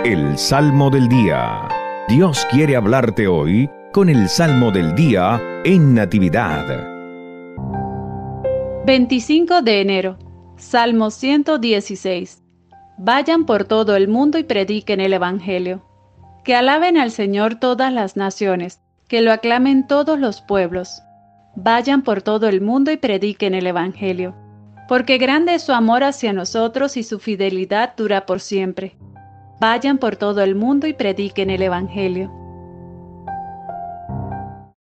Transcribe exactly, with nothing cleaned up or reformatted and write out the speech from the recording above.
El Salmo del Día. Dios quiere hablarte hoy con el Salmo del Día en Natividad. veinticinco de enero. Salmo ciento dieciséis. Vayan por todo el mundo y prediquen el Evangelio. Que alaben al Señor todas las naciones, que lo aclamen todos los pueblos. Vayan por todo el mundo y prediquen el Evangelio. Porque grande es su amor hacia nosotros y su fidelidad dura por siempre. Vayan por todo el mundo y prediquen el Evangelio.